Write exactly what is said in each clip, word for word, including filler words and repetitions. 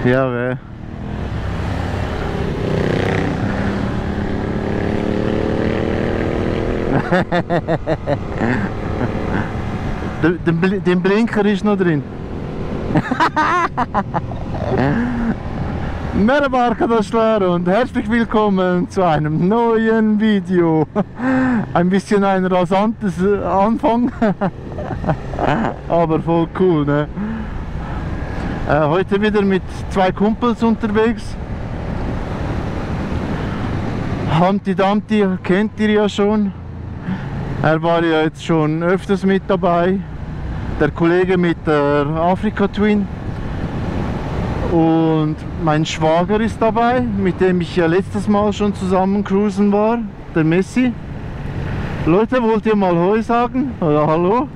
Ja, weh. den, den, den Blinker ist noch drin. Merhaba arkadaşlar und herzlich willkommen zu einem neuen Video. Ein bisschen ein rasantes Anfang, aber voll cool, ne? Äh, heute wieder mit zwei Kumpels unterwegs. Humpty Dumpty kennt ihr ja schon. Er war ja jetzt schon öfters mit dabei. Der Kollege mit der Afrika Twin. Und mein Schwager ist dabei, mit dem ich ja letztes Mal schon zusammen cruisen war, der Messi. Leute, wollt ihr mal Hoi sagen? Oder Hallo?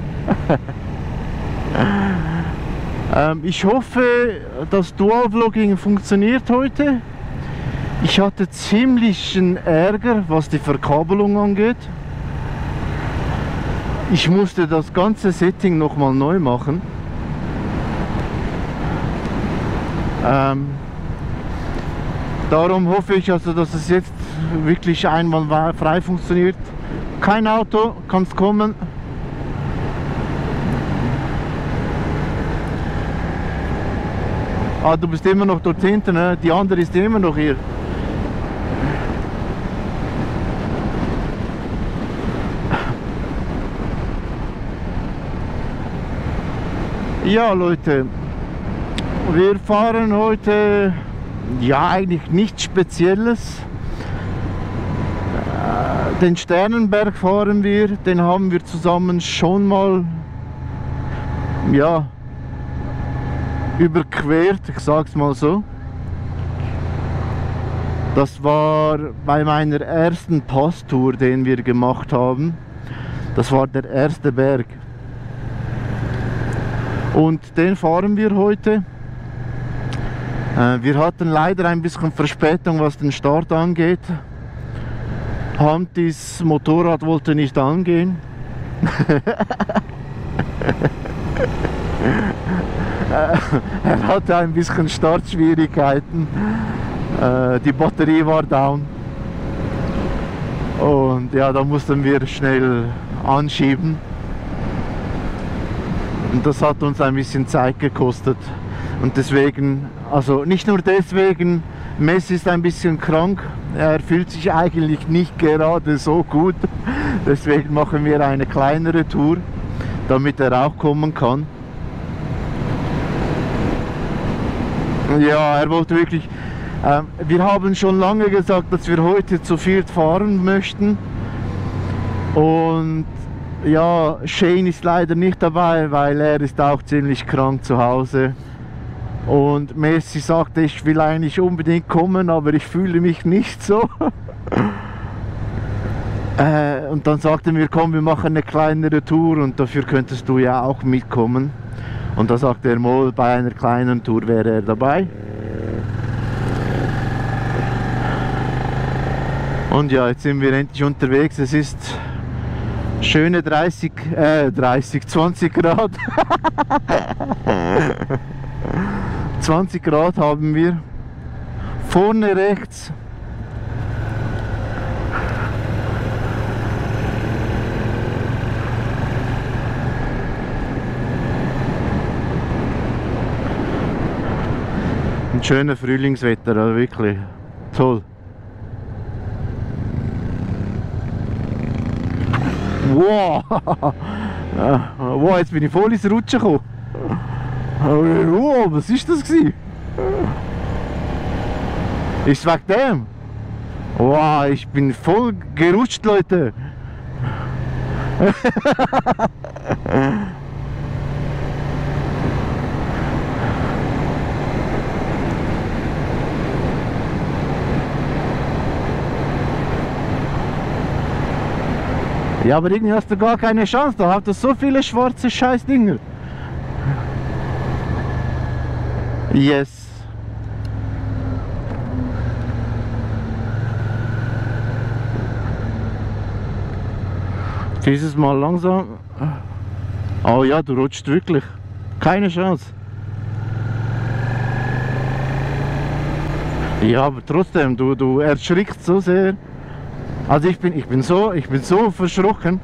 ähm, ich hoffe, das Dual-Vlogging funktioniert heute. Ich hatte ziemlichen Ärger, was die Verkabelung angeht. Ich musste das ganze Setting nochmal neu machen. Ähm, darum hoffe ich also, dass es jetzt wirklich einwandfrei funktioniert. Kein Auto, kannst kommen. Ah, du bist immer noch dort hinten, ne? Die andere ist immer noch hier. Ja, Leute. Wir fahren heute, ja, eigentlich nichts Spezielles. Den Sternenberg fahren wir, den haben wir zusammen schon mal, ja, überquert, ich sag's mal so. Das war bei meiner ersten Passtour, den wir gemacht haben. Das war der erste Berg. Und den fahren wir heute. Wir hatten leider ein bisschen Verspätung, was den Start angeht. Humptys Motorrad wollte nicht angehen. Er hatte ein bisschen Startschwierigkeiten. Die Batterie war down. Und ja, da mussten wir schnell anschieben. Und das hat uns ein bisschen Zeit gekostet. Und deswegen, also nicht nur deswegen, Messi ist ein bisschen krank, er fühlt sich eigentlich nicht gerade so gut, deswegen machen wir eine kleinere Tour, damit er auch kommen kann. Ja, er wollte wirklich, äh, wir haben schon lange gesagt, dass wir heute zu viert fahren möchten und ja, Shane ist leider nicht dabei, weil er ist auch ziemlich krank zu Hause. Und Messi sagte, ich will eigentlich unbedingt kommen, aber ich fühle mich nicht so. äh, und dann sagten wir, komm, wir machen eine kleinere Tour und dafür könntest du ja auch mitkommen. Und da sagte er mal, bei einer kleinen Tour wäre er dabei. Und ja, jetzt sind wir endlich unterwegs. Es ist schöne dreißig, äh, dreißig, zwanzig Grad. zwanzig Grad haben wir. Vorne rechts. Ein schöner Frühlingswetter, also wirklich toll. Wow! Wow, jetzt bin ich voll ins Rutschen gekommen. Wow, was ist das gewesen? Ist wegen dem? Wow, ich bin voll gerutscht, Leute. Ja, aber irgendwie hast du gar keine Chance, da hat es so viele schwarze Scheißdinger. Yes. Dieses Mal langsam. Oh ja, du rutscht wirklich. Keine Chance. Ja, aber trotzdem, du, du erschrickst so sehr. Also ich bin, ich bin so, ich bin so verschrocken.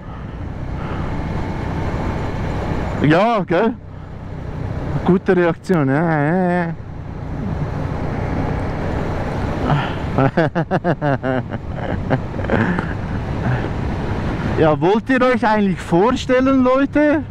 Ja, gell? Gute Reaktion, ja, ja, ja. Ja, wollt ihr euch eigentlich vorstellen, Leute?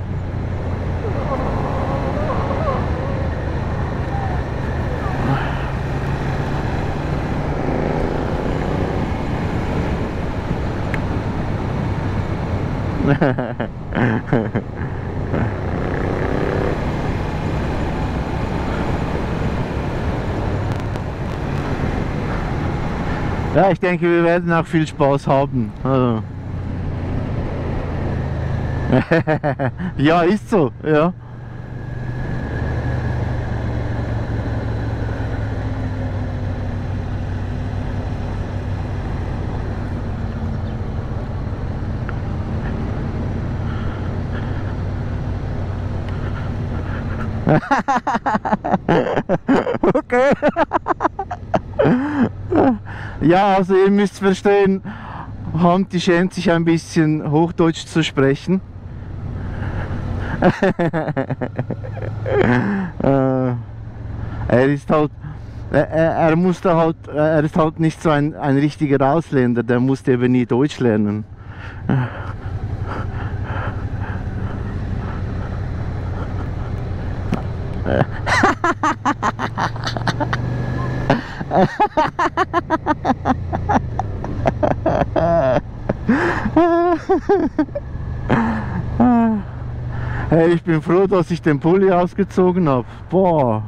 Ja, ich denke, wir werden auch viel Spaß haben. Also. Ja, ist so, ja. Okay. Ja, also ihr müsst verstehen, Hanti schämt sich ein bisschen Hochdeutsch zu sprechen. äh, er ist halt, er, er musste halt, er ist halt nicht so ein, ein richtiger Ausländer, der musste eben nie Deutsch lernen. Hey, ich bin froh, dass ich den Pulli ausgezogen habe. Boah.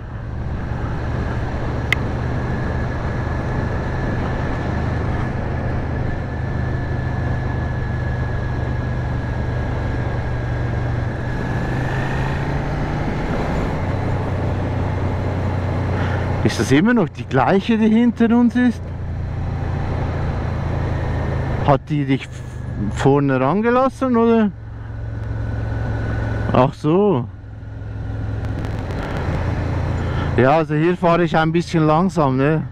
Ist das immer noch die gleiche, die hinter uns ist? Hat die dich vorne rangelassen, oder? Ach so. Ja, also hier fahre ich ein bisschen langsam, ne?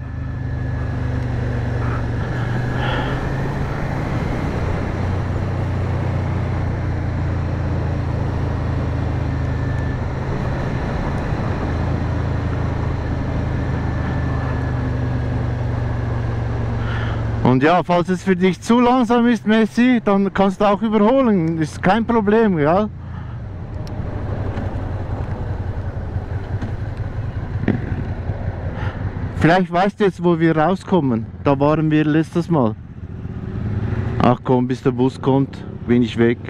Und ja, falls es für dich zu langsam ist, Messi, dann kannst du auch überholen. Ist kein Problem, ja? Vielleicht weißt du jetzt, wo wir rauskommen. Da waren wir letztes Mal. Ach komm, bis der Bus kommt, bin ich weg.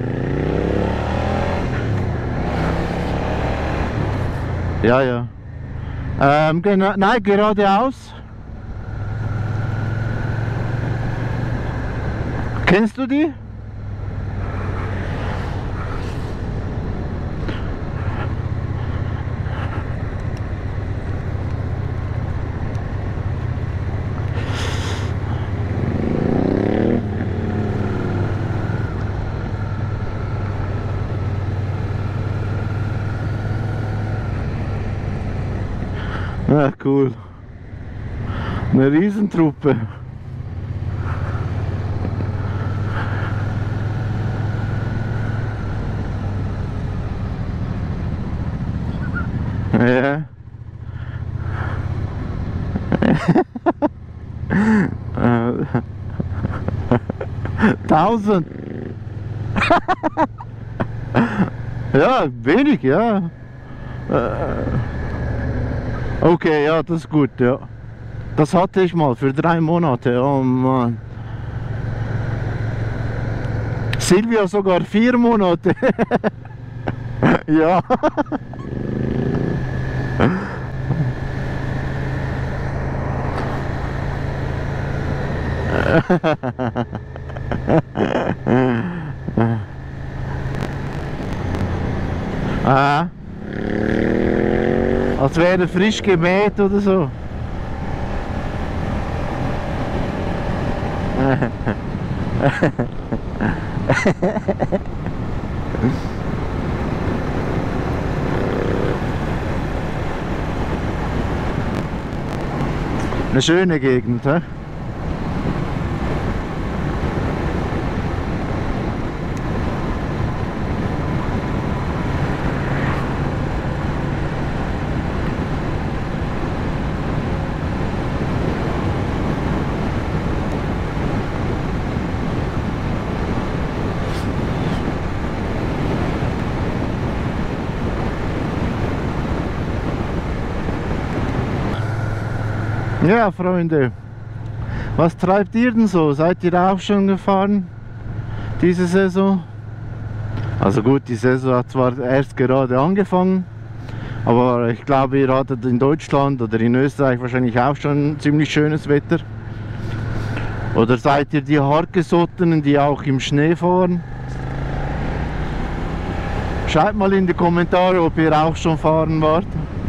Ja, ja. Ähm, genau, nein, geradeaus. Kennst du die? Ah, cool. Eine Riesentruppe. Ja. Tausend. Ja, wenig, ja. Okay, ja, das ist gut, ja. Das hatte ich mal für drei Monate, oh Mann. Silvia sogar vier Monate. Ja. Ah. Als wäre frisch gemäht oder so. Eine schöne Gegend, hä? Ja, Freunde, was treibt ihr denn so? Seid ihr auch schon gefahren diese Saison? Also gut, die Saison hat zwar erst gerade angefangen, aber ich glaube, ihr hattet in Deutschland oder in Österreich wahrscheinlich auch schon ziemlich schönes Wetter. Oder seid ihr die Hartgesottenen, die auch im Schnee fahren? Schreibt mal in die Kommentare, ob ihr auch schon fahren wart.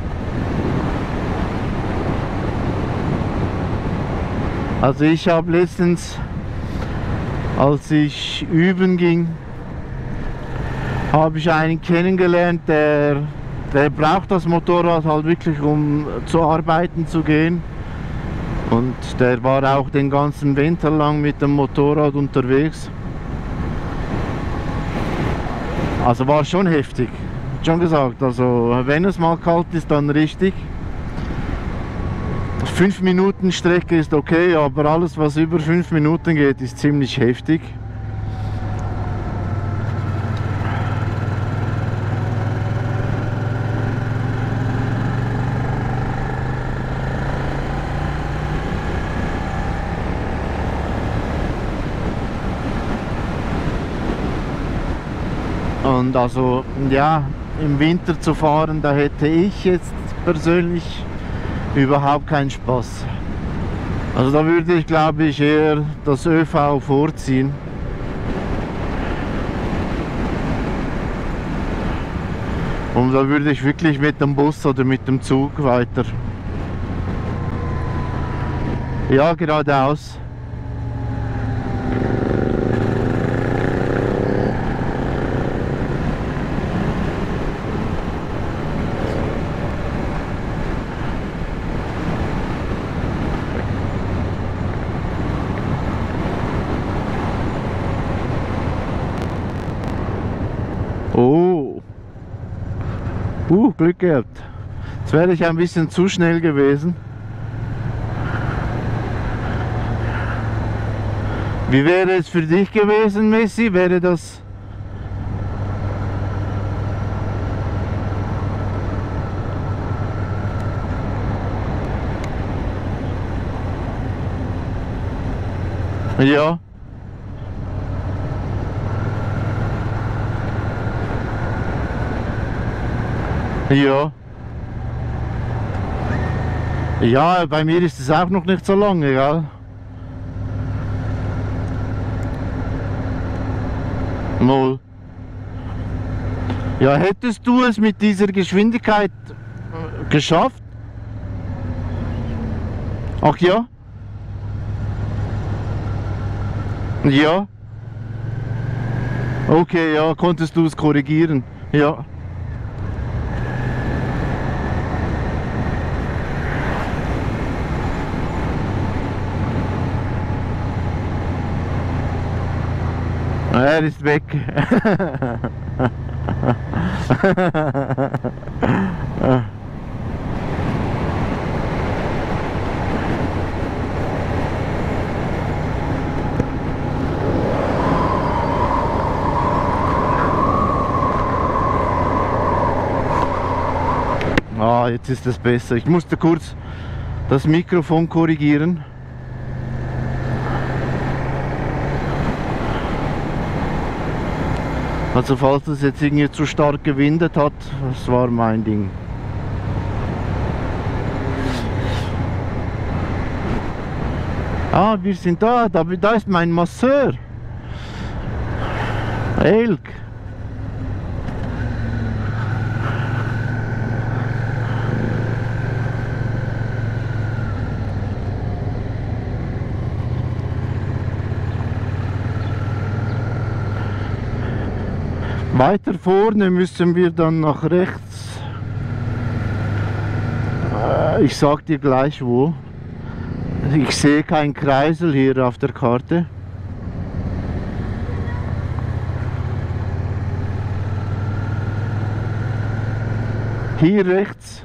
Also ich habe letztens, als ich üben ging, habe ich einen kennengelernt, der, der braucht das Motorrad halt wirklich, um zu arbeiten zu gehen. Und der war auch den ganzen Winter lang mit dem Motorrad unterwegs. Also war schon heftig, schon gesagt, also wenn es mal kalt ist, dann richtig. fünf Minuten Strecke ist okay, aber alles was über fünf Minuten geht, ist ziemlich heftig. Und also ja, im Winter zu fahren, da hätte ich jetzt persönlich überhaupt keinen Spaß. Also da würde ich, glaube ich, eher das ÖV vorziehen. Und da würde ich wirklich mit dem Bus oder mit dem Zug weiter. Ja, geradeaus. Oh, uh, Glück gehabt. Jetzt wäre ich ein bisschen zu schnell gewesen. Wie wäre es für dich gewesen, Messi? Wäre das... Ja. Ja. Ja, bei mir ist es auch noch nicht so lange, gell? Null. Ja, hättest du es mit dieser Geschwindigkeit äh, geschafft? Ach ja? Ja. Okay, ja, konntest du es korrigieren? Ja. Er ist weg. Ah, jetzt ist es besser. Ich musste kurz das Mikrofon korrigieren. Also falls es jetzt irgendwie zu stark gewindet hat, das war mein Ding. Ah, wir sind da, da, da ist mein Masseur. Elk. Weiter vorne müssen wir dann nach rechts. Ich sag dir gleich wo. Ich sehe keinen Kreisel hier auf der Karte. Hier rechts.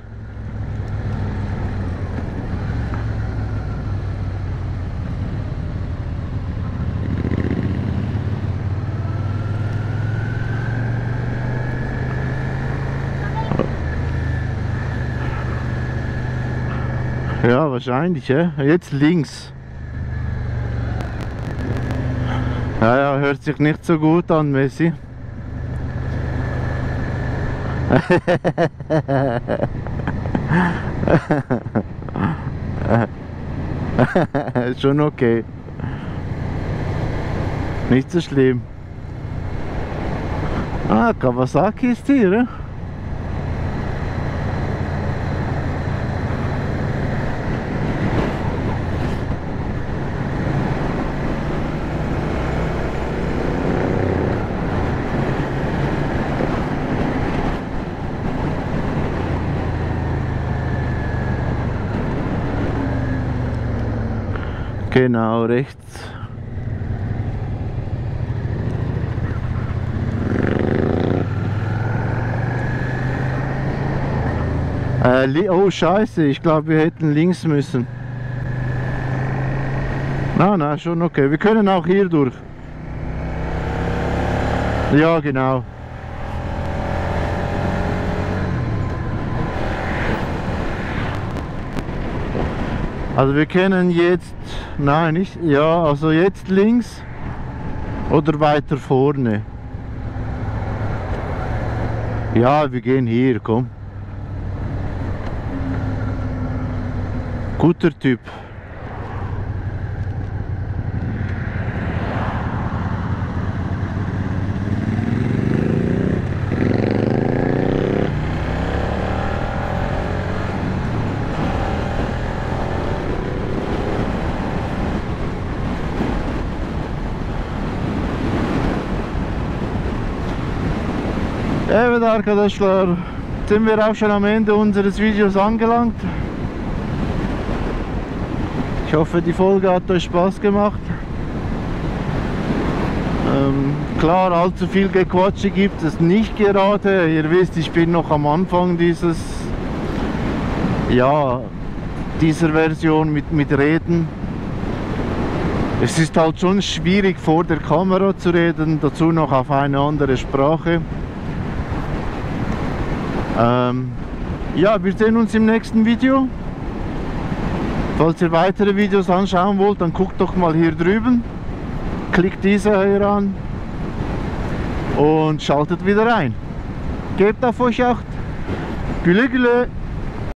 Ja, wahrscheinlich, ja. Jetzt links. Ja, ja, hört sich nicht so gut an, Messi. Schon okay. Nicht so schlimm. Ah, Kawasaki ist hier, ne? Genau, rechts. Äh, oh Scheiße, ich glaube wir hätten links müssen. Na, na, schon okay. Wir können auch hier durch. Ja, genau. Also wir können jetzt, nein, nicht, ja, also jetzt links oder weiter vorne. Ja, wir gehen hier, komm. Guter Typ. Evet arkadaşlar, sind wir auch schon am Ende unseres Videos angelangt. Ich hoffe, die Folge hat euch Spaß gemacht. Ähm, klar, allzu viel Gequatsche gibt es nicht gerade. Ihr wisst, ich bin noch am Anfang dieses, ja, dieser Version mit, mit Reden. Es ist halt schon schwierig vor der Kamera zu reden, dazu noch auf eine andere Sprache. Ähm, ja, wir sehen uns im nächsten Video. Falls ihr weitere Videos anschauen wollt, dann guckt doch mal hier drüben. Klickt diese hier an und schaltet wieder ein. Gebt auf euch Acht. Güle güle.